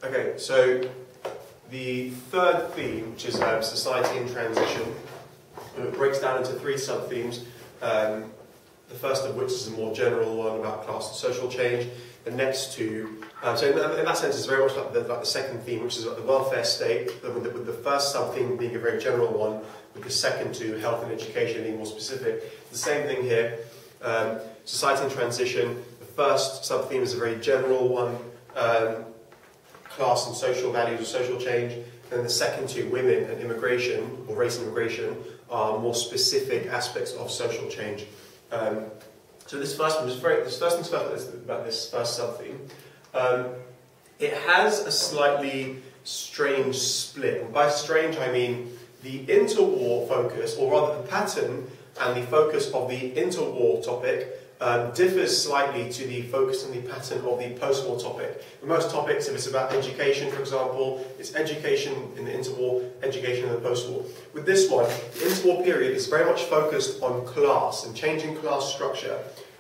Okay, so the third theme, which is society in transition, it breaks down into three sub-themes. The first of which is a more general one about class and social change. The next two, so in that sense, it's very much like the second theme, which is about the welfare state, with the first sub-theme being a very general one, with the second two, health and education, being more specific. The same thing here, society in transition. The first sub-theme is a very general one, class and social values or social change. And the second two, women and immigration, or race and immigration, are more specific aspects of social change. So this first one is this first thing's first about this first sub-theme. It has a slightly strange split. And by strange, I mean the interwar focus, or rather the pattern and the focus of the interwar topic differs slightly to the focus and the pattern of the post-war topic. In most topics, if it's about education, for example, it's education in the interwar, education in the post-war. With this one, the interwar period is very much focused on class and changing class structure,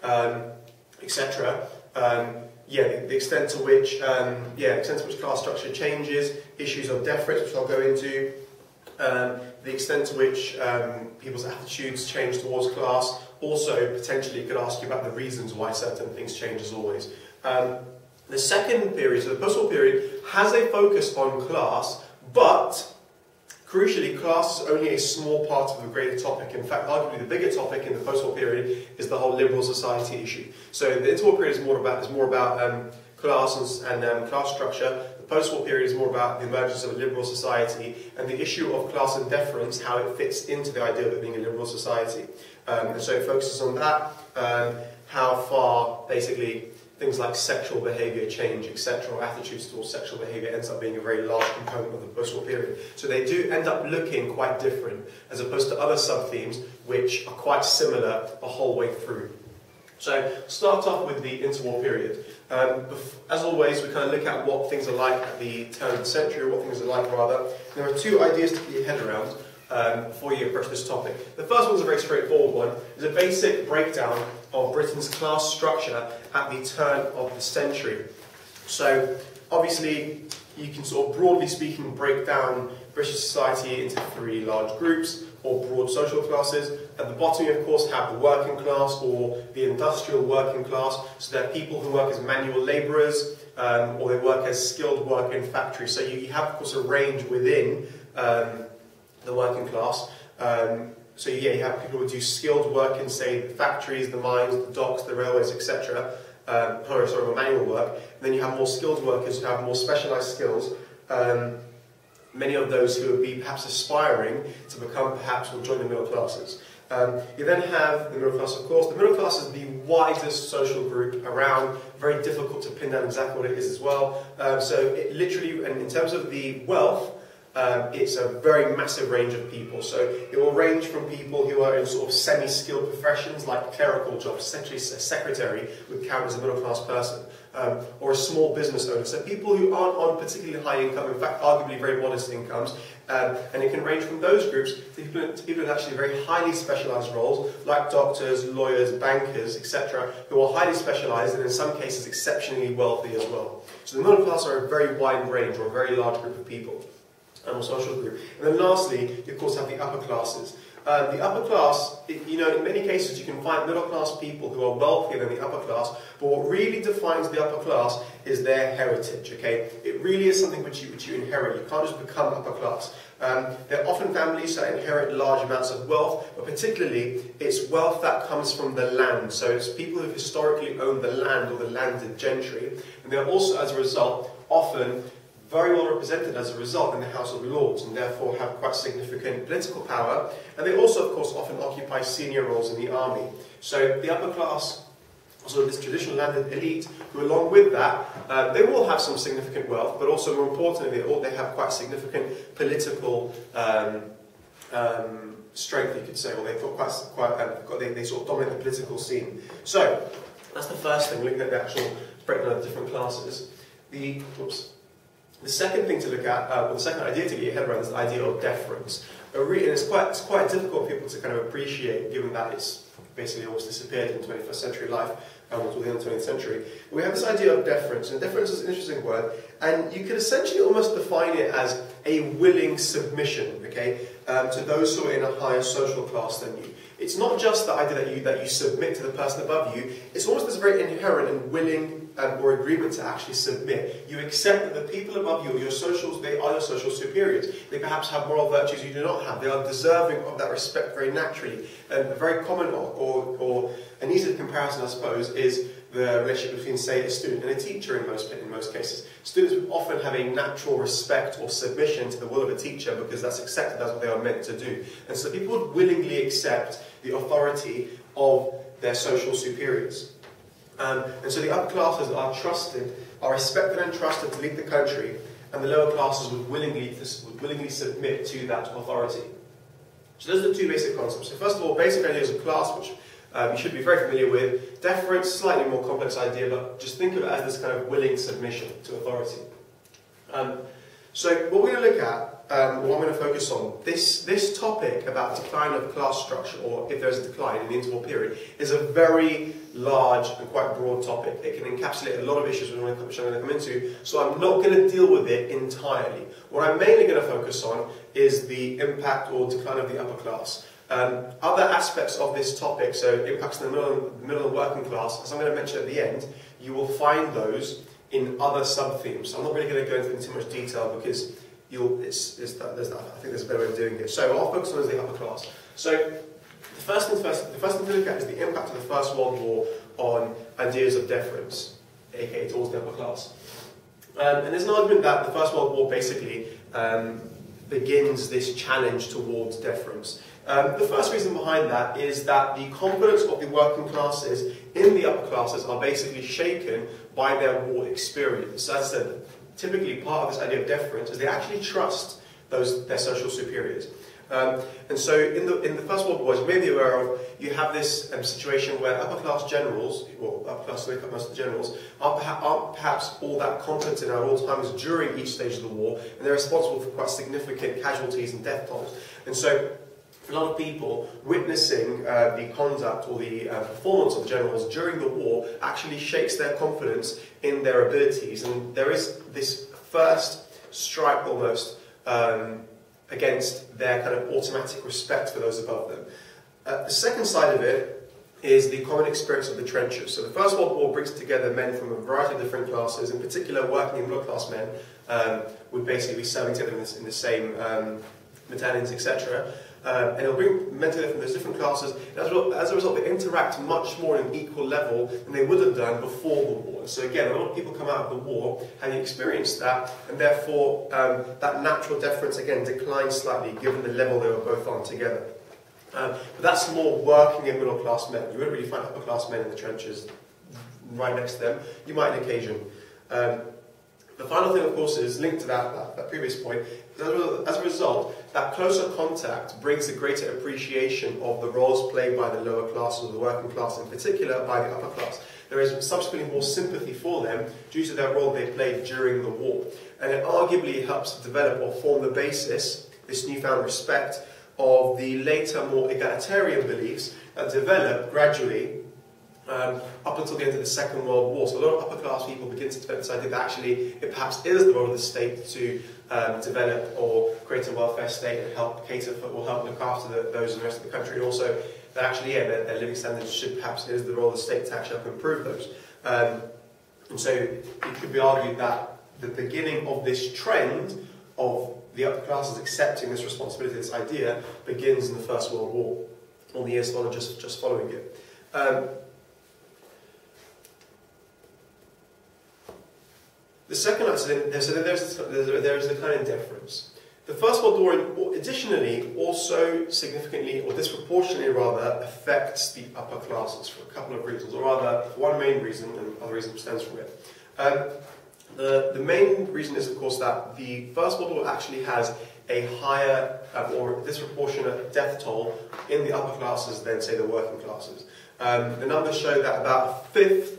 etc. The extent to which, class structure changes, issues of deference, which I'll go into, the extent to which people's attitudes change towards class. Also, potentially, it could ask you about the reasons why certain things change, as always. The second period, so the post-war period, has a focus on class, but crucially, class is only a small part of the greater topic. In fact, arguably the bigger topic in the post-war period is the whole liberal society issue. So the interwar period is more about class and class structure. The post-war period is more about the emergence of a liberal society and the issue of class and deference, how it fits into the idea of it being a liberal society. And so it focuses on that, how far basically things like sexual behaviour change, etc., or attitudes towards sexual behaviour ends up being a very large component of the post-war period. So they do end up looking quite different, as opposed to other sub-themes which are quite similar the whole way through. So start off with the interwar period. As always, we kind of look at what things are like at the turn of the century, or what things are like rather. There are two ideas to get your head around before you approach this topic. The first one is a very straightforward one. It's a basic breakdown of Britain's class structure at the turn of the century. So obviously you can sort of broadly speaking break down British society into three large groups, or broad social classes. At the bottom you of course have the working class, or the industrial working class. So they're people who work as manual labourers, or they work as skilled work in factories. So you have of course a range within the working class. So yeah, you have people who do skilled work in, say, the factories, the mines, the docks, the railways, etc. Manual work. And then you have more skilled workers who have more specialised skills. Many of those who would be perhaps aspiring to become perhaps will join the middle classes. You then have the middle class, of course. The middle class is the widest social group around, very difficult to pin down exactly what it is as well. So it literally, and in terms of the wealth, it's a very massive range of people. So it will range from people who are in sort of semi-skilled professions like clerical jobs, essentially a secretary would count as a middle class person, or a small business owner. So people who aren't on particularly high income, in fact arguably very modest incomes, and it can range from those groups to people in actually very highly specialised roles like doctors, lawyers, bankers, etc., who are highly specialised and in some cases exceptionally wealthy as well. So the middle class are a very wide range, or a very large group of people. And a social group. And then lastly, you of course have the upper classes. The upper class, in many cases you can find middle class people who are wealthier than the upper class, but what really defines the upper class is their heritage, okay? It really is something which you inherit. You can't just become upper class. They're often families that inherit large amounts of wealth, but particularly it's wealth that comes from the land. So it's people who've historically owned the land, or the landed gentry, and they're also, as a result, often very well represented as a result in the House of Lords, and therefore have quite significant political power. And they also, of course, often occupy senior roles in the army. So the upper class, sort of this traditional landed elite, who along with that, they will have some significant wealth, but also more importantly, they have quite significant political strength, you could say, or they sort of dominate the political scene. So that's the first thing, looking at the actual breakdown of different classes. The second thing to look at, or the second idea to get your head around, is the idea of deference. And it's quite difficult for people to kind of appreciate, given that it's basically almost disappeared in 21st century life until the end of the 20th century. But we have this idea of deference, and deference is an interesting word, and you could essentially almost define it as a willing submission, okay, to those who are in a higher social class than you. It's not just the idea that you submit to the person above you, it's almost this very inherent and willing or agreement to actually submit. You accept that the people above you, your socials, they are your social superiors. They perhaps have moral virtues you do not have. They are deserving of that respect very naturally. And a very common or an easy comparison, I suppose, is the relationship between, say, a student and a teacher in most cases. Students would often have a natural respect or submission to the will of a teacher because that's accepted, that's what they are meant to do. And so people would willingly accept the authority of their social superiors. And so the upper classes are respected and trusted to lead the country, and the lower classes would willingly submit to that authority. So those are the two basic concepts. So first of all, basic ideas of class, which you should be very familiar with. Deference, slightly more complex idea, but just think of it as this kind of willing submission to authority. So what we're going to look at, what I'm going to focus on, this topic about decline of class structure, or if there's a decline in the interval period, is a very large and quite broad topic. It can encapsulate a lot of issues which I'm going to come into, so I'm not going to deal with it entirely. What I'm mainly going to focus on is the impact or decline of the upper class. Other aspects of this topic, so impacts in the middle and working class, as I'm going to mention at the end, you will find those in other sub-themes. So I'm not really going to go into them in too much detail because I think there's a better way of doing it. So I'll focus on the upper class. So the first thing to look at is the impact of the First World War on ideas of deference, aka towards the upper class. And there's an argument that the First World War basically begins this challenge towards deference. The first reason behind that is that the confidence of the working classes in the upper classes are basically shaken by their war experience. So as I said, typically part of this idea of deference is they actually trust their social superiors. And so in the First World War, as you may be aware of, you have this situation where upper class generals, well, upper class make up most of the generals, aren't perhaps all that competent at all times during each stage of the war, and they're responsible for quite significant casualties and death tolls. And so a lot of people witnessing the conduct or the performance of the generals during the war actually shakes their confidence in their abilities, and there is this first strike almost against their kind of automatic respect for those above them. The second side of it is the common experience of the trenches. So the First World War brings together men from a variety of different classes, in particular working and middle class men would basically be serving together in the same battalions, etc. And it'll bring men together from those different classes, and as a result they interact much more on an equal level than they would have done before the war. So again, a lot of people come out of the war having experienced that, and therefore that natural deference again declines slightly given the level they were both on together. But that's more working and middle class men. You wouldn't really find upper class men in the trenches right next to them. You might on occasion. The final thing, of course, is linked to that previous point. As a result, that closer contact brings a greater appreciation of the roles played by the lower classes, or the working class, in particular by the upper class. There is subsequently more sympathy for them due to their role they played during the war. And it arguably helps develop or form the basis, this newfound respect, of the later more egalitarian beliefs that develop gradually up until the end of the Second World War. So a lot of upper class people begin to develop this idea that actually it perhaps is the role of the state to develop or create a welfare state and help cater for or help look after those in the rest of the country. And also that actually, yeah, their living standards should perhaps, it is the role of the state to actually help improve those. And so it could be argued that the beginning of this trend of the upper classes accepting this responsibility, this idea, begins in the First World War, or the years just following it. The second accident, there's a kind of deference. The First World War, additionally, also significantly, or disproportionately rather, affects the upper classes for a couple of reasons, or rather, for one main reason, and other reason stems from it. The main reason is, of course, that the First World War actually has a higher or disproportionate death toll in the upper classes than, say, the working classes. The numbers show that about a fifth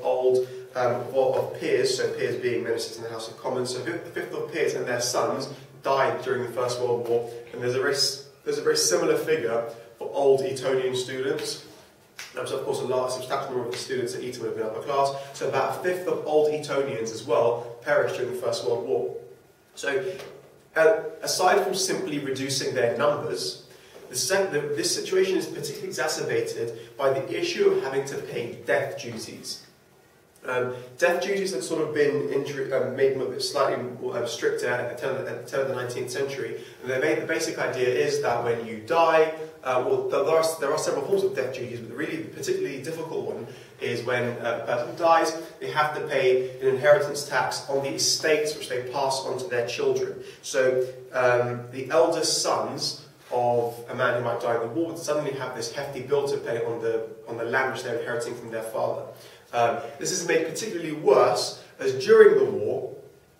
of peers, so peers being ministers in the House of Commons, so a fifth of peers and their sons died during the First World War, and there's a very similar figure for old Etonian students. So of course a substantial number of the students at Eton would have been upper class, so about a fifth of old Etonians as well perished during the First World War. So aside from simply reducing their numbers, this situation is particularly exacerbated by the issue of having to pay death duties. Death duties had sort of been made a bit slightly stricter at the turn of the 19th century. And the basic idea is that when you die, well, there are several forms of death duties, but the really particularly difficult one is when a person dies, they have to pay an inheritance tax on the estates which they pass on to their children. So the eldest sons of a man who might die in the war would suddenly have this hefty bill to pay on the land which they're inheriting from their father. This is made particularly worse as during the war,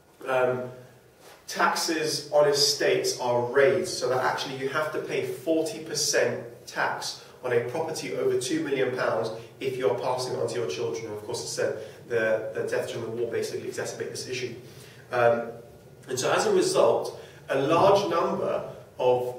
taxes on estates are raised, so that actually you have to pay 40% tax on a property over £2 million if you're passing it on to your children. And of course, as I said, the deaths during the war basically exacerbate this issue. And so as a result, a large number of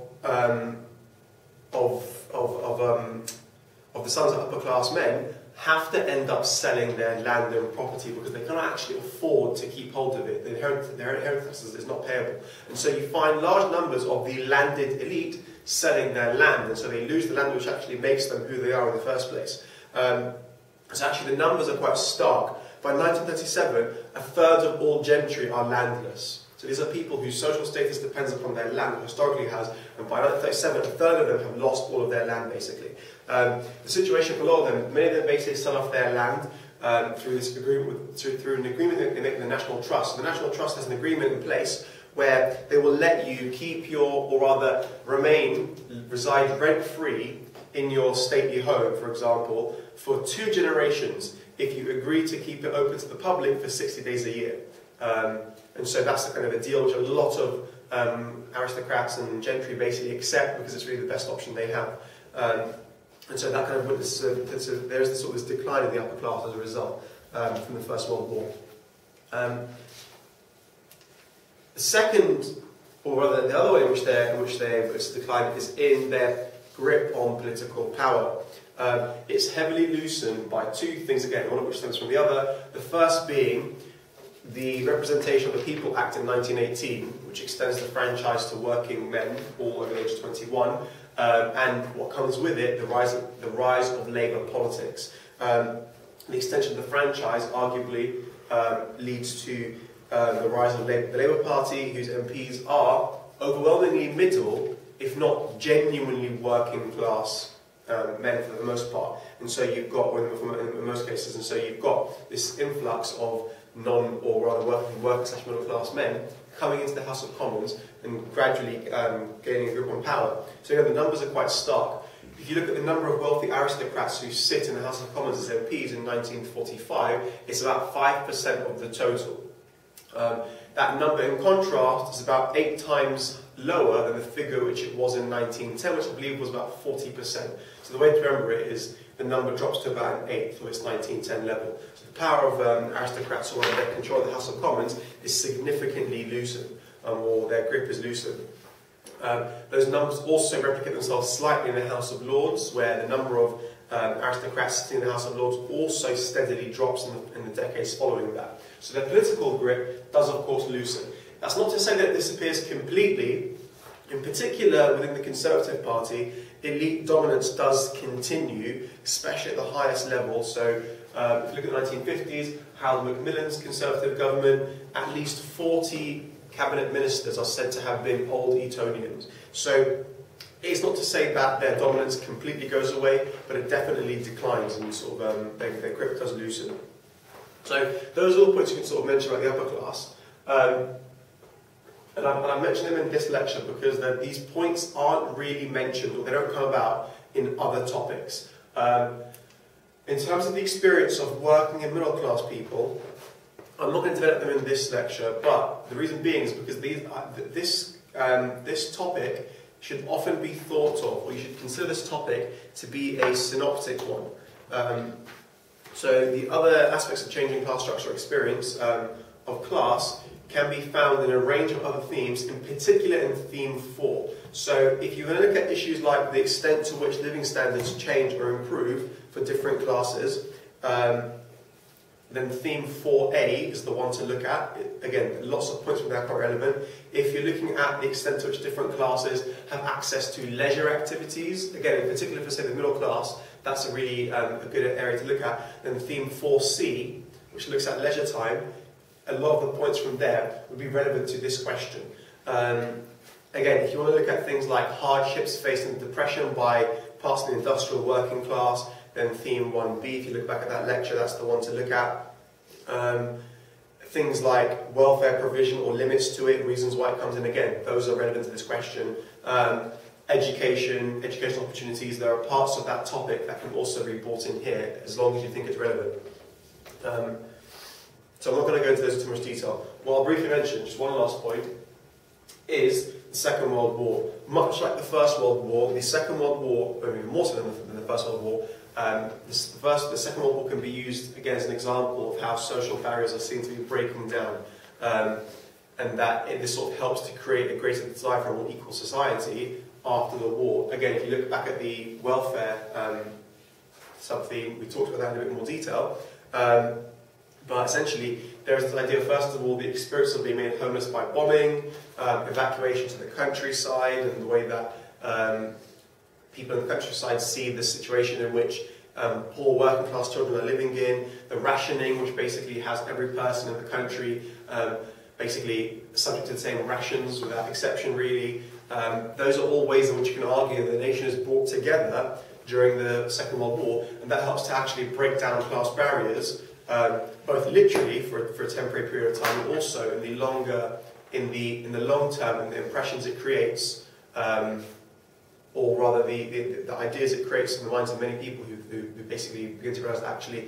the sons of upper class men have to end up selling their land and property because they cannot actually afford to keep hold of it. Their inheritance is not payable. And so you find large numbers of the landed elite selling their land, and so they lose the land which actually makes them who they are in the first place. So actually the numbers are quite stark. By 1937, a third of all gentry are landless. So these are people whose social status depends upon their land, historically has, and by 1937, a third of them have lost all of their land, basically. The situation for a lot of them, many of them basically sell off their land through this agreement, through an agreement they make with the National Trust. So the National Trust has an agreement in place where they will let you keep or rather reside rent-free in your stately home, for example, for 2 generations if you agree to keep it open to the public for 60 days a year. And so that's the kind of a deal which a lot of aristocrats and gentry basically accept because it's really the best option they have. And so that kind of there's this sort of this decline in the upper class as a result from the First World War. The second, or rather the other way in which it's declined is in their grip on political power. It's heavily loosened by 2 things again, one of which stems from the other. The first being the Representation of the People Act in 1918, which extends the franchise to working men all over the age of 21, and what comes with it, the rise of Labour politics. The extension of the franchise arguably leads to the rise of the Labour Party, whose MPs are overwhelmingly middle, if not genuinely working class men for the most part. And so you've got, in most cases, and so you've got this influx of working/middle class men coming into the House of Commons and gradually gaining a grip on power. So the numbers are quite stark. If you look at the number of wealthy aristocrats who sit in the House of Commons as MPs in 1945, it's about 5% of the total. That number, in contrast, is about 8 times lower than the figure which it was in 1910, which I believe was about 40%. So the way to remember it is the number drops to about an eighth of its 1910 level. So the power of aristocrats who are under control of the House of Commons is significantly loosened, or their grip is loosened. Those numbers also replicate themselves slightly in the House of Lords, where the number of aristocrats sitting in the House of Lords also steadily drops in the decades following that. So their political grip does, of course, loosen. That's not to say that it disappears completely. In particular, within the Conservative Party, elite dominance does continue, especially at the highest level. So if you look at the 1950s, Harold Macmillan's Conservative government, at least 40 cabinet ministers are said to have been old Etonians. So it's not to say that their dominance completely goes away, but it definitely declines and sort of their grip does loosen. So those are all the points you can sort of mention about the upper class. And I mention them in this lecture because these points aren't really mentioned, or they don't come about in other topics. In terms of the experience of working in middle class people, I'm not going to develop them in this lecture, but the reason being is because this topic should often be thought of, or you should consider this topic to be a synoptic one. So the other aspects of changing class structure experience of class can be found in a range of other themes, in particular in theme 4. So if you're going to look at issues like the extent to which living standards change or improve for different classes, then theme 4A is the one to look at. Again, lots of points from there are quite relevant. If you're looking at the extent to which different classes have access to leisure activities, again, in particular for, say, the middle class, that's a really a good area to look at. Then theme 4C, which looks at leisure time, a lot of the points from there would be relevant to this question. Again, if you want to look at things like hardships facing depression by parts of the industrial working class, then theme 1B, if you look back at that lecture, that's the one to look at. Things like welfare provision or limits to it, and reasons why it comes in, again, those are relevant to this question. Educational opportunities, there are parts of that topic that can also be brought in here, as long as you think it's relevant. So I'm not going to go into those in too much detail. What I'll briefly mention, just one last point, is the Second World War. Much like the First World War, the Second World War, or even more so than the First World War, the Second World War can be used again as an example of how social barriers are seen to be breaking down, and that this sort of helps to create a greater desire for a more equal society after the war. Again, if you look back at the welfare sub-theme, we talked about that in a bit more detail. But essentially, there is this idea, first of all, the experience of being made homeless by bombing, evacuation to the countryside, and the way that people in the countryside see the situation in which poor working class children are living in, the rationing, which basically has every person in the country basically subject to the same rations without exception, really. Those are all ways in which you can argue that the nation is brought together during the Second World War, and that helps to actually break down class barriers, both literally for a temporary period of time, and also in the long term, and the impressions it creates, or rather the ideas it creates in the minds of many people who basically begin to realise that actually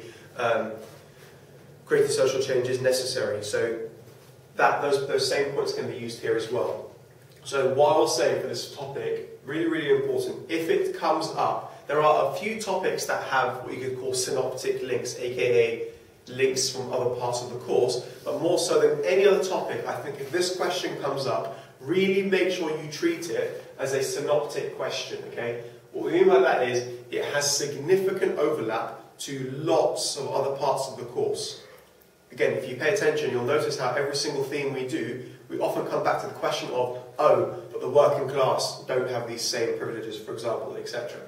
creating social change is necessary. So that those same points can be used here as well. So what I will say for this topic, really, really important, if it comes up, there are a few topics that have what you could call synoptic links, aka links from other parts of the course, but more so than any other topic, I think if this question comes up, really make sure you treat it as a synoptic question, okay? What we mean by that is, it has significant overlap to lots of other parts of the course. Again, if you pay attention, you'll notice how every single theme we do, we often come back to the question of, oh, but the working class don't have these same privileges, for example, etc.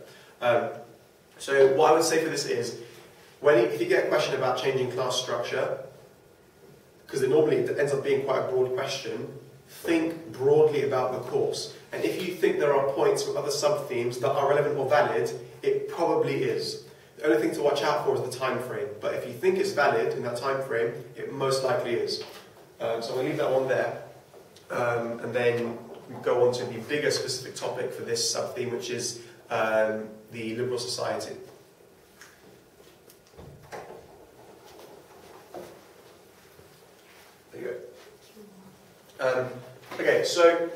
So what I would say for this is, if you get a question about changing class structure, because it normally ends up being quite a broad question, think broadly about the course. And if you think there are points with other sub-themes that are relevant or valid, it probably is. The only thing to watch out for is the time frame. But if you think it's valid in that time frame, it most likely is. So I'm going to leave that one there. And then we go on to the bigger specific topic for this sub-theme, which is the liberal society. There you go. Okay, so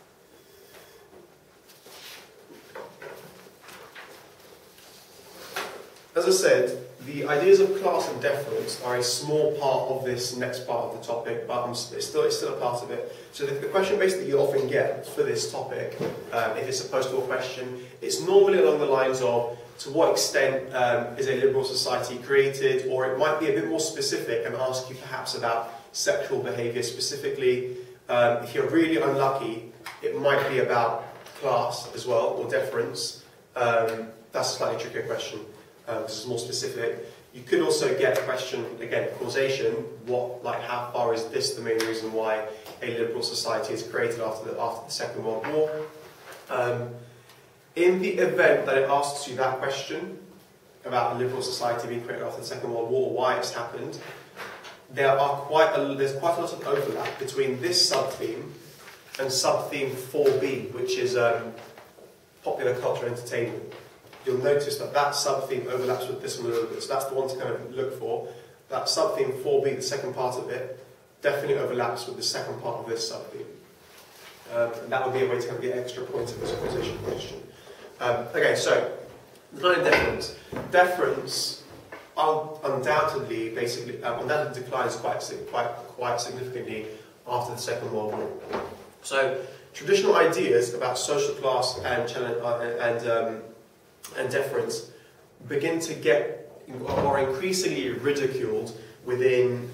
as I said, the ideas of class and deference are a small part of this next part of the topic, but it's still a part of it. So the question basically you often get for this topic, if it's a postal question, it's normally along the lines of, to what extent is a liberal society created, or it might be a bit more specific and ask you perhaps about sexual behaviour specifically. If you're really unlucky, it might be about class as well, or deference. That's a slightly trickier question, because it's more specific. You could also get a question, again, causation, how far is this the main reason why a liberal society is created after the Second World War? In the event that it asks you that question, about a liberal society being created after the Second World War, why it's happened, there's quite a lot of overlap between this sub-theme and sub-theme 4B, which is popular culture and entertainment. You'll notice that that sub-theme overlaps with this one a little bit, so that's the one to kind of look for. That sub-theme 4B, the second part of it, definitely overlaps with the second part of this sub-theme. And that would be a way to kind of get extra points in this causation question. Okay, so, defining deference. Deference undoubtedly declines quite significantly after the Second World War. So traditional ideas about social class and deference begin to get or increasingly ridiculed within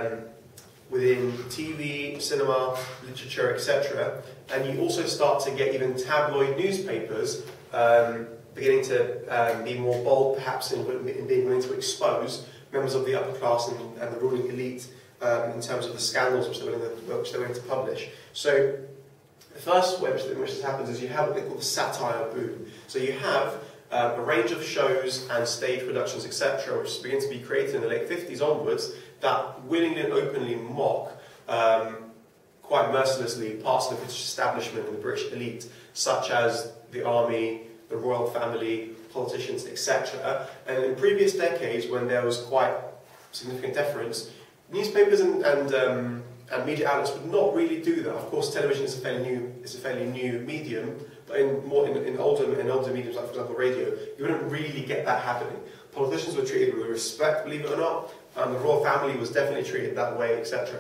TV, cinema, literature, etc. And you also start to get even tabloid newspapers beginning to be more bold, perhaps, in being willing to expose members of the upper class and the ruling elite in terms of the scandals which they're willing to publish. So the first way in which this happens is you have what they call the satire boom. So you have a range of shows and stage productions, etc., which begin to be created in the late 50s onwards, that willingly and openly mock, quite mercilessly, parts of the British establishment and the British elite, such as the army, the royal family, politicians, etc. And in previous decades, when there was quite significant deference, newspapers and media outlets would not really do that. Of course, television is a fairly new medium, but in older mediums, like for example radio, you wouldn't really get that happening. Politicians were treated with respect, believe it or not, and the royal family was definitely treated that way, etc.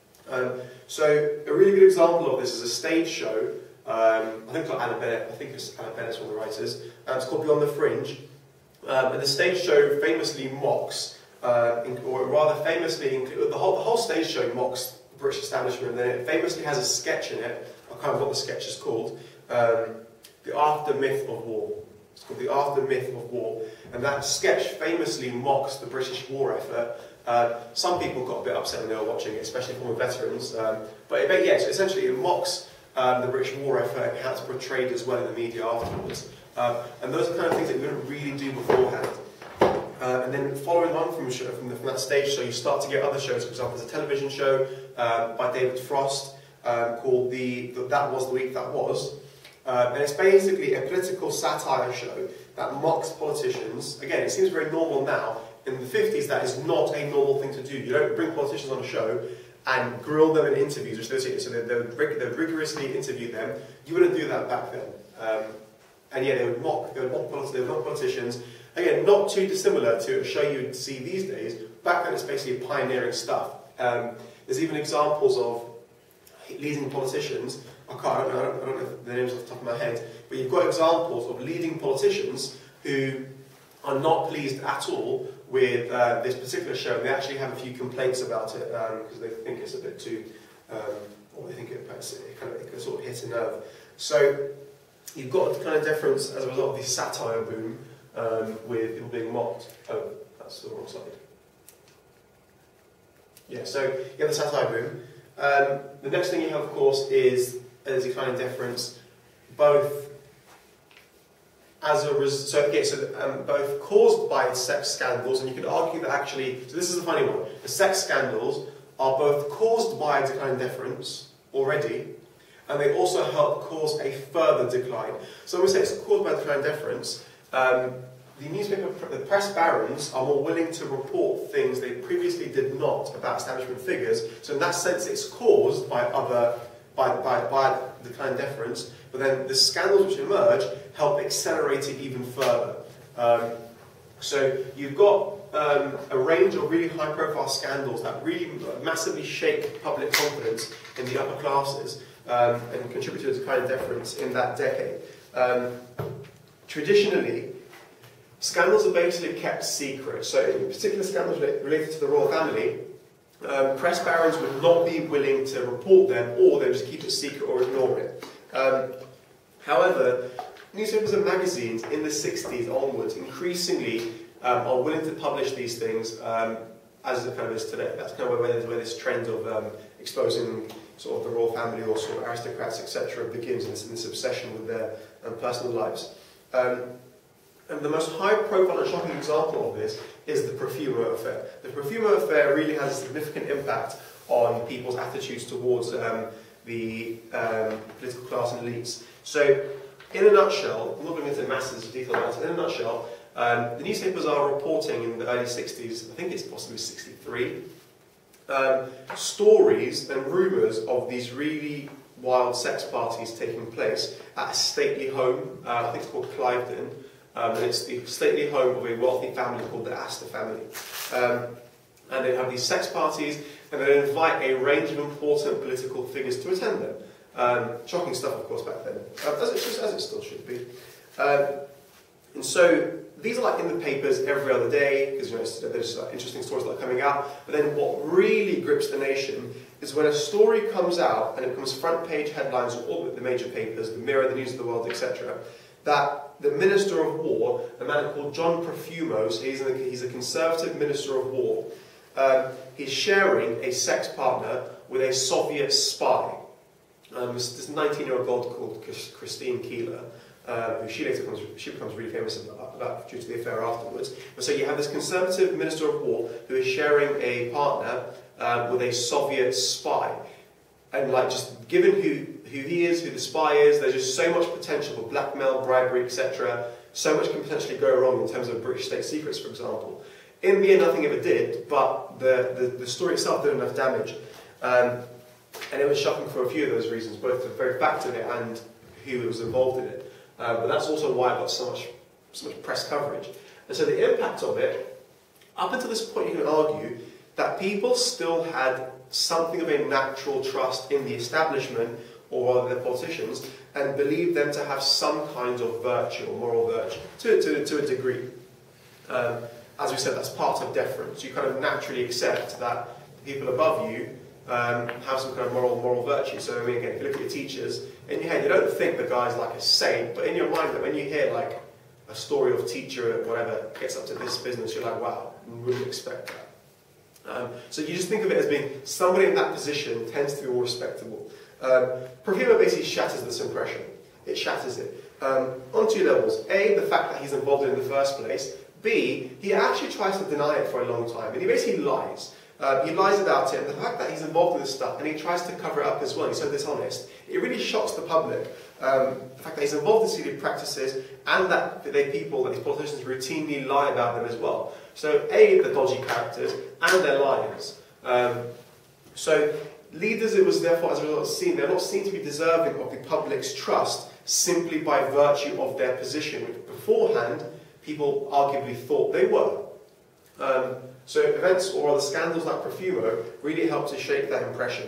So a really good example of this is a stage show. I think it's Anna Bennett. I think it's Anna Bennett's one of the writers. It's called Beyond the Fringe, and the stage show famously mocks, or rather famously, the whole stage show mocks the British establishment. And then it famously has a sketch in it. I can't remember what the sketch is called. The Aftermath of War. It's called The Aftermath of War, and that sketch famously mocks the British war effort. Some people got a bit upset when they were watching it, especially former veterans. But yeah, so essentially it mocks the British war effort and how it's portrayed as well in the media afterwards. And those are the kind of things that you wouldn't really do beforehand. And then following on from that stage show, you start to get other shows. For example, there's a television show by David Frost called That Was the Week That Was. And it's basically a political satire show that mocks politicians. Again, it seems very normal now. In the 50s, that is not a normal thing to do. You don't bring politicians on a show and grill them in interviews, which so they would rigorously interview them. You wouldn't do that back then. And yeah, they would mock politicians. Again, not too dissimilar to a show you would see these days. Back then, it's basically pioneering stuff. There's even examples of leading politicians. I don't know the names off the top of my head, but you've got examples of leading politicians who are not pleased at all with this particular show, and they actually have a few complaints about it because they think it's a bit too, or they think it can sort of hit a nerve. So you've got a kind of difference as a result of the satire boom with people being mocked. Oh, that's the wrong side. Yeah, so you have the satire boom. The next thing you have, of course, is a declining deference, both as a both caused by sex scandals, and you could argue that actually, so this is a funny one, the sex scandals are both caused by a declining deference already, and they also help cause a further decline. So when we say it's caused by a declining deference, the press barons are more willing to report things they previously did not about establishment figures. So in that sense, it's caused by declining deference. But then the scandals which emerge help accelerate it even further. So you've got a range of really high-profile scandals that really massively shake public confidence in the upper classes and contribute to a declining deference in that decade. Traditionally, scandals are basically kept secret. So in particular scandals related to the royal family, press barons would not be willing to report them, or they would just keep it secret or ignore it. However, newspapers and magazines in the 60s onwards increasingly are willing to publish these things as it kind of is today. That's kind of where this trend of exposing sort of the royal family or sort of aristocrats, etc., begins, in this obsession with their personal lives. And the most high-profile and shocking example of this is the Profumo affair. The Profumo affair really has a significant impact on people's attitudes towards the political class and elites. So, in a nutshell, I'm not going into masses of detail about it, in a nutshell, the newspapers are reporting in the early 60s, I think it's possibly 63, stories and rumours of these really wild sex parties taking place at a stately home, I think it's called Cliveden, and it's the stately home of a wealthy family called the Astor family. And they have these sex parties. and they'd invite a range of important political figures to attend them. Shocking stuff, of course, back then, as it still should be. And so these are like in the papers every other day, because there's interesting stories that are coming out. But then what really grips the nation is when a story comes out and it becomes front page headlines of all the major papers, the Mirror, the News of the World, etc., that the Minister of War, a man called John Profumo, so he's a Conservative Minister of War, he's sharing a sex partner with a Soviet spy. This 19-year-old girl called Christine Keeler, who she becomes really famous about due to the affair afterwards. But so you have this Conservative Minister of War who is sharing a partner with a Soviet spy. And like, just given who he is, who the spy is, there's just so much potential for blackmail, bribery, etc. So much can potentially go wrong in terms of British state secrets, for example. In the end, nothing ever did, but the story itself did enough damage. And it was shocking for a few of those reasons, both the very fact of it and who was involved in it. But that's also why it got so much press coverage. And so the impact of it, up until this point you can argue that people still had something of a natural trust in the establishment, or rather their politicians, and believed them to have some kind of virtue, or moral virtue, to a degree. As we said, that's part of deference. You kind of naturally accept that the people above you have some kind of moral virtue. So I mean, again, if you look at your teachers, in your head you don't think the guy's like a saint, but in your mind, when you hear like a story of a teacher or whatever gets up to this business, you're like, wow, I wouldn't expect that. So you just think of it as being somebody in that position tends to be more respectable. Profumo basically shatters this impression. It shatters it. On two levels. A, the fact that he's involved in it in the first place. B, he actually tries to deny it for a long time, and he basically lies. He lies about it, and the fact that he's involved in this stuff, and he tries to cover it up as well, he's so dishonest, it really shocks the public. The fact that he's involved in secret practices, and that these politicians routinely lie about them as well. So A, the dodgy characters, and they're liars. So leaders, it was therefore, as a result, seen, they're not seen to be deserving of the public's trust simply by virtue of their position, which beforehand people arguably thought they were. So events or other scandals like Profumo really helped to shape that impression.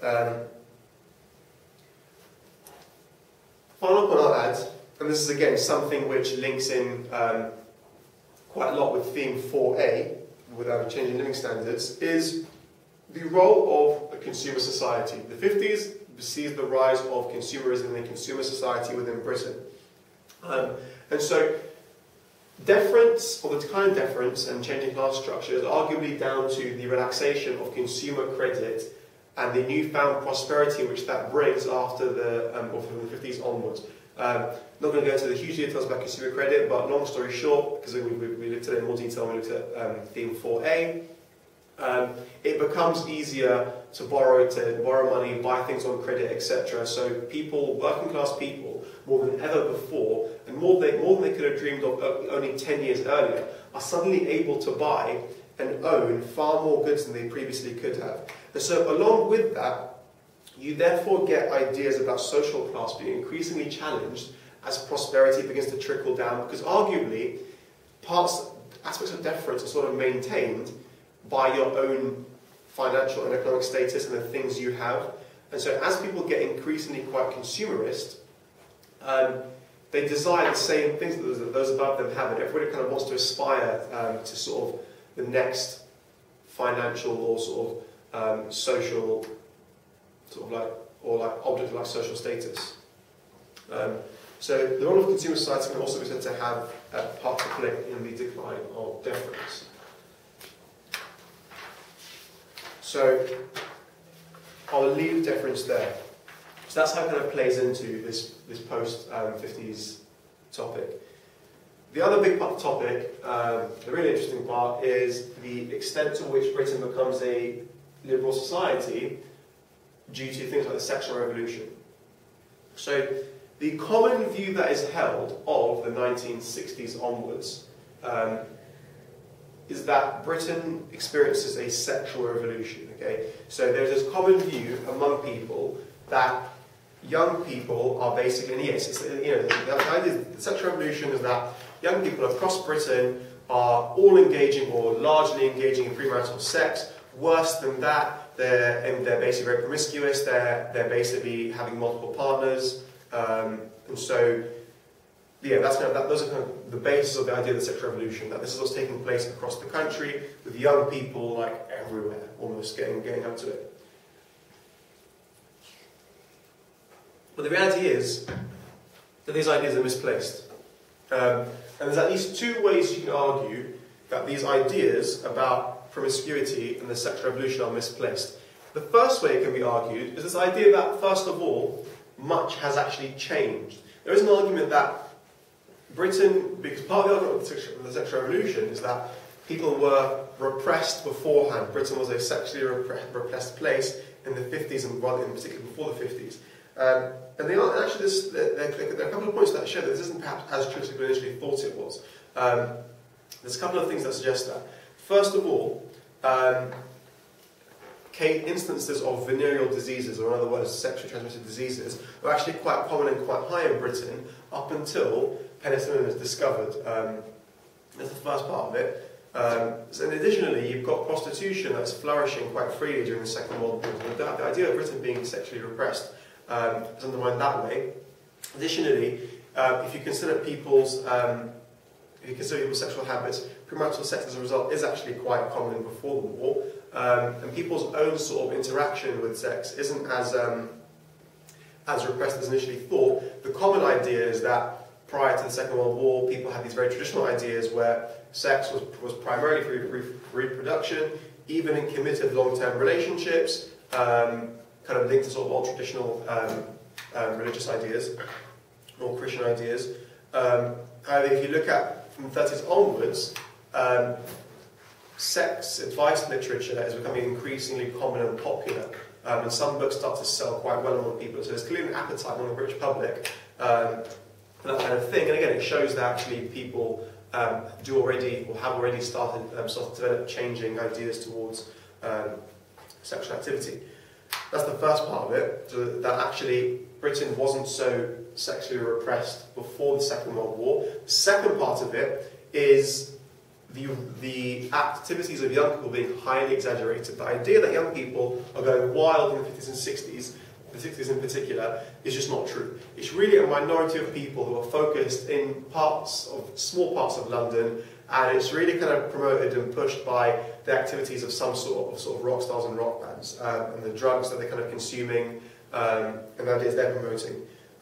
Final point I'll add, and this is again something which links in quite a lot with theme 4A, without changing living standards, is the role of a consumer society. The 50s sees the rise of consumerism in a consumer society within Britain. And so deference, or the decline of deference and changing class structure, is arguably down to the relaxation of consumer credit and the newfound prosperity which that brings after from the 50s onwards. Not going to go into the huge details about consumer credit, but long story short, because we looked at it in more detail when we looked at theme 4A, it becomes easier to borrow money, buy things on credit, etc. So people, working class people, more than ever before, and more than they could have dreamed of only 10 years earlier, are suddenly able to buy and own far more goods than they previously could have. And so along with that, you therefore get ideas about social class being increasingly challenged as prosperity begins to trickle down, because arguably aspects of deference are sort of maintained by your own financial and economic status and the things you have. And so as people get increasingly quite consumerist, they desire the same things that those above them have, and everybody kind of wants to aspire to sort of the next financial or sort of social, sort of like, or like object of like social status. So the role of consumer society can also be said to have a part to play in the decline of deference. So I'll leave deference there. So that's how it kind of plays into this post-50s topic. The other big part of the topic, the really interesting part, is the extent to which Britain becomes a liberal society due to things like the sexual revolution. So the common view that is held of the 1960s onwards is that Britain experiences a sexual revolution. Okay, so there's this common view among people that young people are basically, and yes, the sexual revolution is that young people across Britain are all engaging or largely engaging in premarital sex. Worse than that, they're basically very promiscuous, they're basically having multiple partners, and so yeah, those are kind of the basis of the idea of the sexual revolution, that this is what's taking place across the country, with young people like everywhere, almost getting up to it. But the reality is that these ideas are misplaced. And there's at least two ways you can argue that these ideas about promiscuity and the sexual revolution are misplaced. The first way it can be argued is this idea that, first of all, much has actually changed. There is an argument that Britain, because part of the argument of the sexual revolution is that people were repressed beforehand. Britain was a sexually repressed place in the 50s, and rather in particular before the 50s. And there are a couple of points that show that this isn't perhaps as true as people initially thought it was. There's a couple of things that suggest that. First of all, instances of venereal diseases, or in other words, sexually transmitted diseases, are actually quite common and quite high in Britain up until penicillin is discovered. That's the first part of it. And additionally, you've got prostitution that's flourishing quite freely during the Second World War. The idea of Britain being sexually repressed is undermined that way. Additionally, if you consider people's sexual habits, premarital sex as a result is actually quite common before the war, and people's own sort of interaction with sex isn't as repressed as initially thought. The common idea is that prior to the Second World War, people had these very traditional ideas where sex was primarily for reproduction, even in committed long-term relationships, kind of linked to sort of old traditional religious ideas or Christian ideas. However, if you look at from the 30s onwards, sex advice literature is becoming increasingly common and popular, and some books start to sell quite well among people. So there's clearly an appetite among the British public for that kind of thing. And again, it shows that actually people do already, or have already started to develop changing ideas towards sexual activity. That's the first part of it, so that actually Britain wasn't so sexually repressed before the Second World War. The second part of it is the activities of young people being highly exaggerated. The idea that young people are going wild in the 50s and 60s, the 60s in particular, is just not true. It's really a minority of people who are focused in small parts of London, and it's really kind of promoted and pushed by the activities of some sort of rock stars and rock bands, and the drugs that they're kind of consuming, and the ideas they're promoting.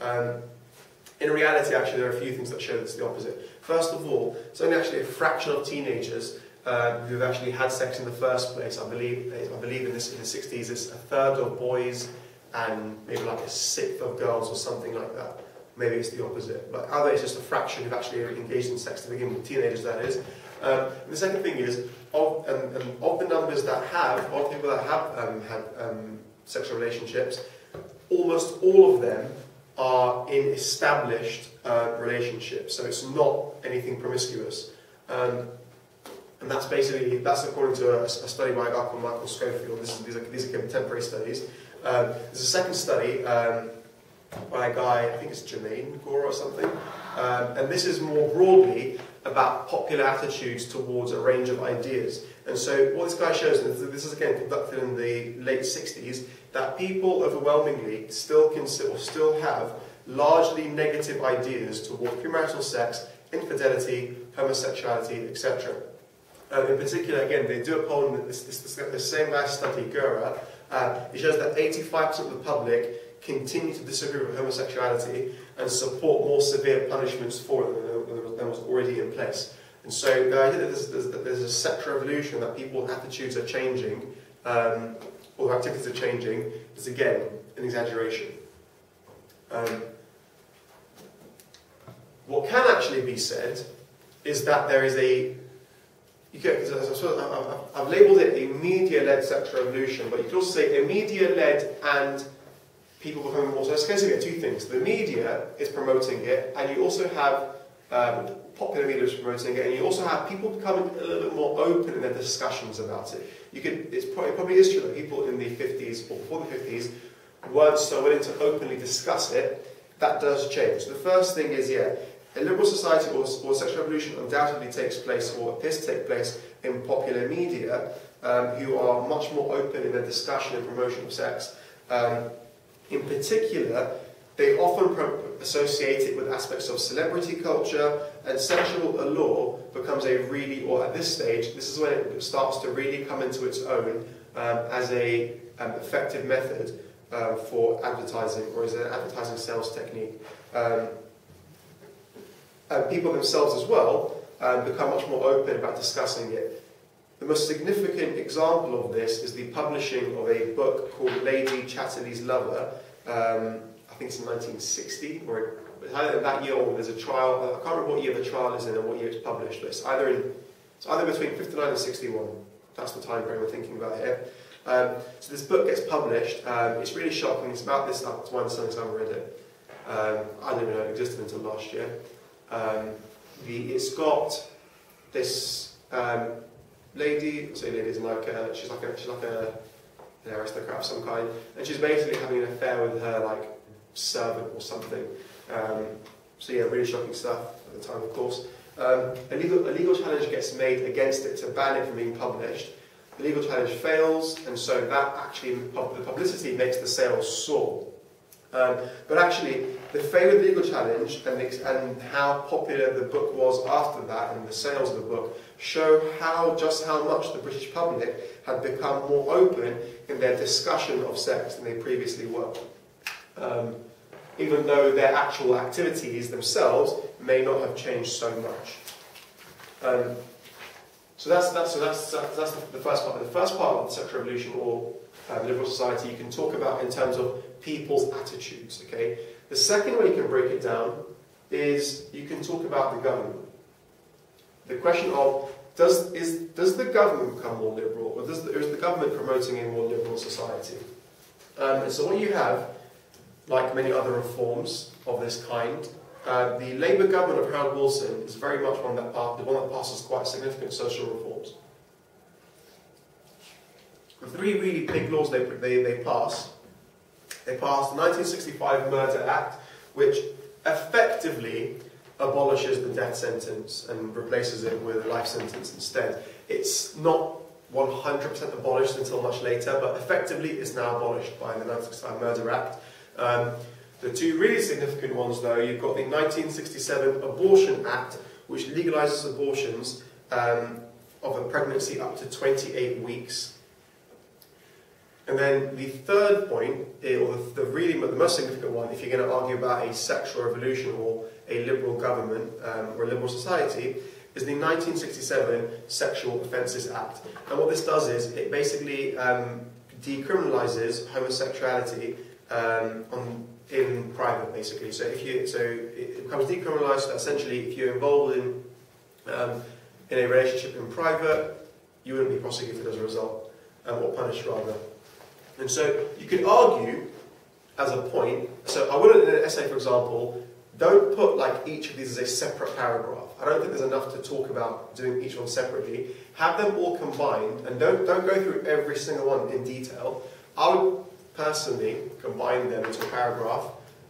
In reality, actually, there are a few things that show that it's the opposite. First of all, it's only actually a fraction of teenagers who've actually had sex in the first place. I believe in the 60s, it's a third of boys and maybe like a sixth of girls or something like that. Maybe it's the opposite, but either it's just a fraction who've actually engaged in sex to begin with, teenagers that is. The second thing is, of the numbers that of people that have had sexual relationships, almost all of them are in established relationships, so it's not anything promiscuous. And that's according to a study by a guy called Michael Schofield. These are contemporary studies. There's a second study by a guy, I think it's Jermaine Gore or something, and this is more broadly about popular attitudes towards a range of ideas. And so what this guy shows, and this is again conducted in the late 60s, that people overwhelmingly still have largely negative ideas towards premarital sex, infidelity, homosexuality, etc. In particular, again, they do a poll in the same guy's study, Gura. It shows that 85% of the public continue to disagree with homosexuality and support more severe punishments for it than was already in place. And so the idea that there's a sexual revolution, that people's attitudes are changing, or their activities are changing, is again an exaggeration. What can actually be said is that there is I've labelled it a media-led sexual revolution, but you could also say a media-led and people becoming more. So it's basically two things. The media is promoting it, and you also have popular media is promoting it, and you also have people becoming a little bit more open in their discussions about it. It probably is true that people in the 50s or before the 50s weren't so willing to openly discuss it. That does change. The first thing is, a liberal society or sexual revolution undoubtedly takes place, or appears to take place, in popular media, who are much more open in their discussion and promotion of sex. In particular, they often associate it with aspects of celebrity culture, and sexual allure becomes a really, or at this stage, this is when it starts to really come into its own as a effective method for advertising, or as an advertising sales technique. And people themselves as well become much more open about discussing it. The most significant example of this is the publishing of a book called Lady Chatterley's Lover. I think it's in 1960, or either in that year, or there's a trial. I can't remember what year the trial is in and what year it's published, but it's either between 59 and 61. That's the time frame we're thinking about here. So this book gets published. It's really shocking. It's about this. That's why I haven't read it. I didn't even know it existed until last year. It's got this lady. I say lady is like she's like an aristocrat of some kind, and she's basically having an affair with her like servant or something. So yeah, really shocking stuff at the time, of course. A legal challenge gets made against it to ban it from being published. The legal challenge fails, and so that actually, the publicity makes the sales soar. But actually, the failure of the legal challenge and how popular the book was after that, and the sales of the book, show just how much the British public had become more open in their discussion of sex than they previously were. Even though their actual activities themselves may not have changed so much. So that's the first part. The first part of the sexual revolution, or liberal society, you can talk about in terms of people's attitudes. Okay. The second way you can break it down is you can talk about the government. The question of does the government become more liberal, or is the government promoting a more liberal society? And so what you have, like many other reforms of this kind, the Labour government of Harold Wilson is very much the one that passes quite significant social reforms. The three really big laws they passed. They passed the 1965 Murder Act, which effectively abolishes the death sentence and replaces it with a life sentence instead. It's not 100% abolished until much later, but effectively it's now abolished by the 1965 Murder Act. The two really significant ones, though, you've got the 1967 Abortion Act, which legalises abortions of a pregnancy up to 28 weeks. And then the third point, or the most significant one, if you're going to argue about a sexual revolution or a liberal government or a liberal society, is the 1967 Sexual Offences Act. And what this does is it basically decriminalises homosexuality in private, basically. So it becomes decriminalised. So essentially, if you're involved in a relationship in private, you wouldn't be prosecuted as a result, or punished rather. And so you could argue, as a point. So I wouldn't, in an essay, for example, don't put like each of these as a separate paragraph. I don't think there's enough to talk about doing each one separately. Have them all combined, and don't go through every single one in detail. I would personally combine them into a paragraph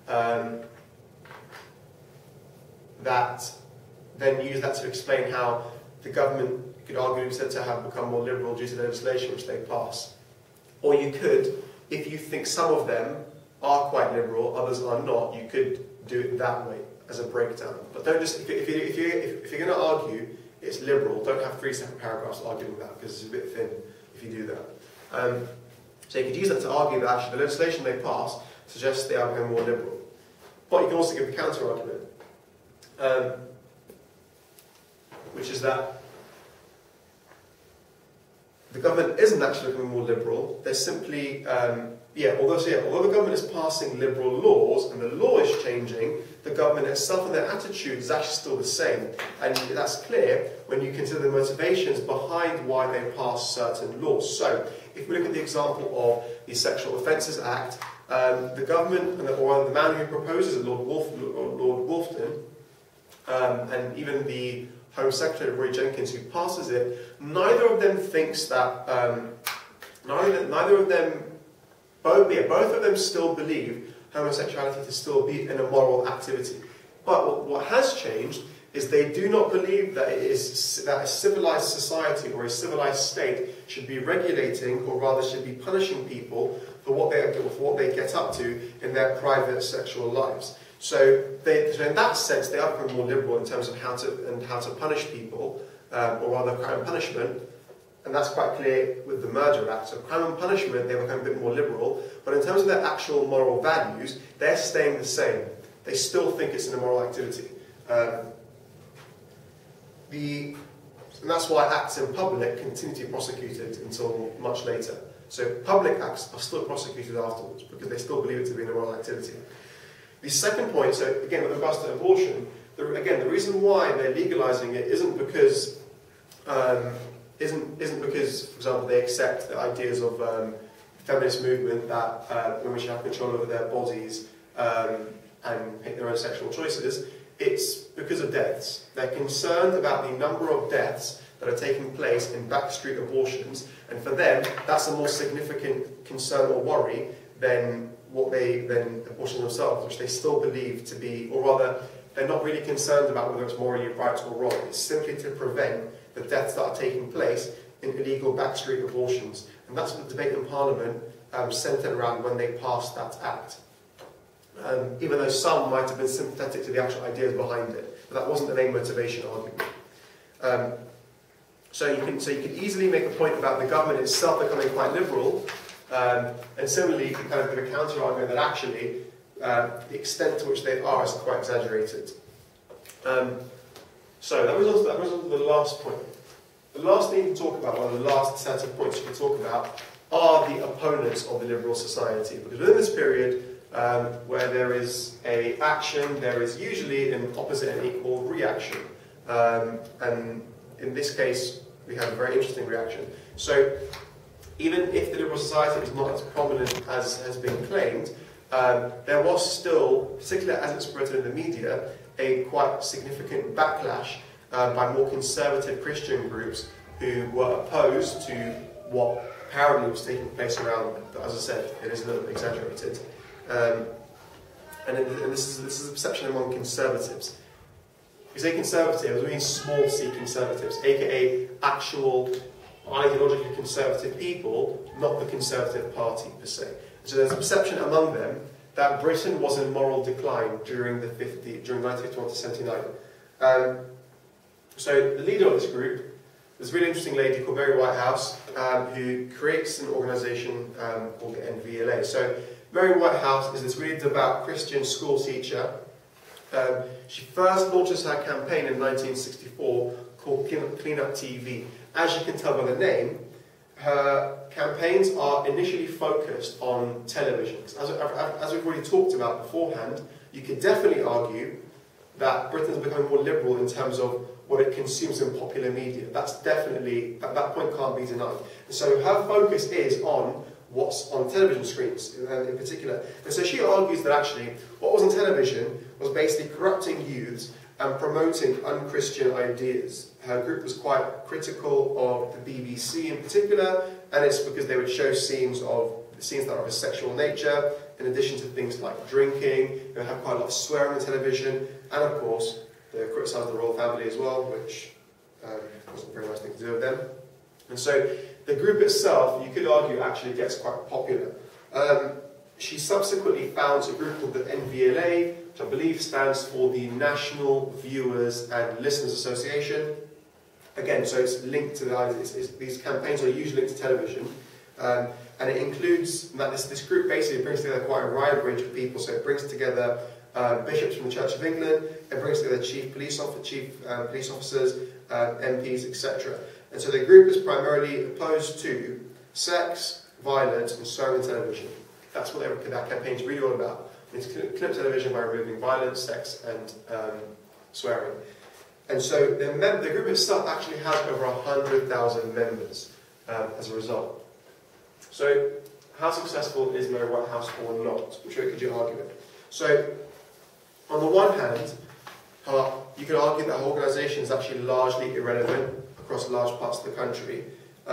that then use that to explain how the government could argue said to have become more liberal due to the legislation which they pass. Or you could, if you think some of them are quite liberal, others are not, you could do it that way as a breakdown. But don't just, if you're going to argue it's liberal, don't have 3 separate paragraphs arguing that, because it's a bit thin if you do that. So you could use that to argue that actually the legislation they pass suggests they are becoming more liberal. But you can also give the counter-argument, which is that the government isn't actually becoming more liberal. They're simply, although the government is passing liberal laws and the law is changing, the government itself and their attitude is actually still the same. And that's clear when you consider the motivations behind why they pass certain laws. So, if we look at the example of the Sexual Offences Act, the government, or the man who proposes it, Lord Wolfton, and even the Home Secretary Roy Jenkins who passes it, neither of them thinks that, both of them still believe homosexuality to still be an immoral activity. But what has changed is they do not believe that that a civilized society or a civilized state should be regulating, or rather should be punishing people for what they get up to in their private sexual lives. So in that sense, they are becoming more liberal in terms of how to punish people, or rather crime and punishment. And that's quite clear with the Murder Act. So crime and punishment, they become a bit more liberal. But in terms of their actual moral values, they're staying the same. They still think it's an immoral activity. And that's why acts in public continue to be prosecuted until much later. So public acts are still prosecuted afterwards because they still believe it to be an immoral activity. The second point, so again with regards to abortion, the reason why they're legalizing it isn't because, for example, they accept the ideas of feminist movement that women should have control over their bodies and make their own sexual choices. It's because of deaths. They're concerned about the number of deaths that are taking place in backstreet abortions, and for them, that's a more significant concern or worry than abortion themselves, which they still believe to be, or rather, they're not really concerned about whether it's morally right or wrong. It's simply to prevent the deaths that are taking place in illegal backstreet abortions. And that's what the debate in Parliament centred around when they passed that act. Even though some might have been sympathetic to the actual ideas behind it, but that wasn't the main motivation argument. So you can easily make a point about the government itself becoming quite liberal, and similarly you can kind of give a counter argument that actually the extent to which they are is quite exaggerated. So that brings on to the last point. The last thing you can talk about, one of the last set of points you can talk about, are the opponents of the liberal society. Because within this period, where there is an action, there is usually an opposite and equal reaction. And in this case, we have a very interesting reaction. So even if the liberal society is not as prominent as has been claimed, there was still, particularly as it's spread in the media, a quite significant backlash by more conservative Christian groups who were opposed to what apparently was taking place around them. But as I said, it is a little bit exaggerated. And this is a perception among conservatives. If you say conservative, I mean small c conservatives, aka actual ideologically conservative people, not the Conservative Party per se. So there's a perception among them that Britain was in moral decline during 1951 to 79. So the leader of this group, this really interesting lady called Mary Whitehouse, who creates an organisation called the NVLA. So Mary Whitehouse is this really devout Christian school teacher. She first launches her campaign in 1964 called Clean Up TV. As you can tell by the name, her campaigns are initially focused on television. As we've already talked about beforehand, you could definitely argue that Britain is becoming more liberal in terms of what it consumes in popular media. That's definitely, that point can't be denied. And so her focus is on what's on television screens in particular. And so she argues that actually what was on television was basically corrupting youths and promoting unchristian ideas. Her group was quite critical of the BBC in particular, and it's because they would show scenes that are of a sexual nature, in addition to things like drinking. They have quite a lot of swearing on television, and of course they criticised the royal family as well, which wasn't a very nice thing to do with them. And so the group itself, you could argue, actually gets quite popular. She subsequently founds a group called the NVLA, which I believe stands for the National Viewers and Listeners Association. Again, so it's linked to these campaigns are usually linked to television. And it includes, this group basically brings together quite a wide range of people. So it brings together bishops from the Church of England, it brings together chief police officers, MPs, etc. And so the group is primarily opposed to sex, violence, and swearing on television. That's what that campaign is really all about. It's clean up television by removing violence, sex, and swearing. And so the group itself actually has over 100,000 members as a result. So how successful is Mary Whitehouse or not? Which way could you argue it? So on the one hand, you could argue that her organisation is actually largely irrelevant across large parts of the country.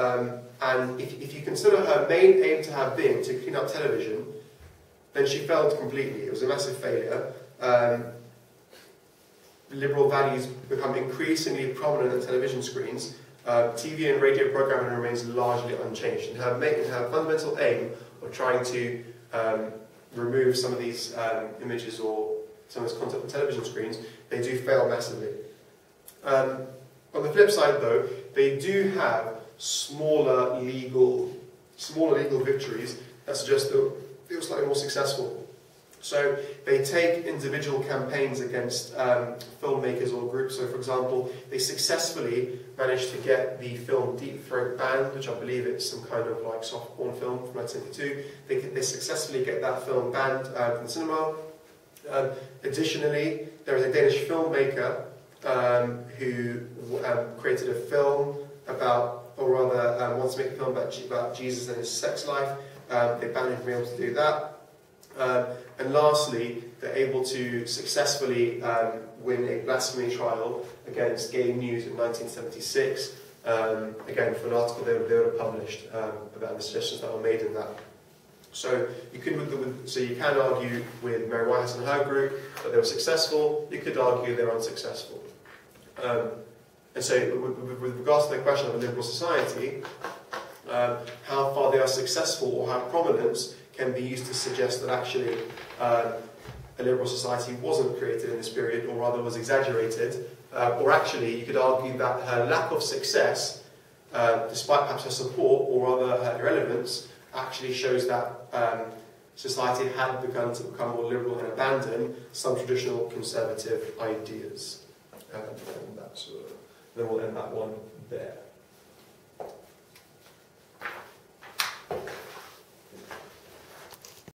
And if you consider her main aim to have been to clean up television, then she failed completely. It was a massive failure. liberal values become increasingly prominent on television screens, TV and radio programming remains largely unchanged, and have fundamental aim of trying to remove some of these images or some of this content on television screens. They do fail massively. On the flip side, though, they do have smaller legal victories that suggest that they were slightly more successful. So they take individual campaigns against filmmakers or groups. So, for example, they successfully managed to get the film Deep Throat banned, which I believe it's some kind of like soft porn film from 1972. They successfully get that film banned from the cinema. Additionally, there is a Danish filmmaker who created a film about, or rather wants to make a film about Jesus and his sex life. They banned him from being able to do that. And lastly, they're able to successfully win a blasphemy trial against Gay News in 1976, again for an article they would have published about the suggestions that were made in that. So you can argue with Mary Whitehouse and her group that they were successful. You could argue they're unsuccessful. And so with regards to the question of a liberal society, how far they are successful or how prominent can be used to suggest that actually a liberal society wasn't created in this period, or rather was exaggerated, or actually you could argue that her lack of success, despite perhaps her support, or rather her irrelevance, actually shows that society had begun to become more liberal and abandon some traditional conservative ideas. And then we'll end that one there.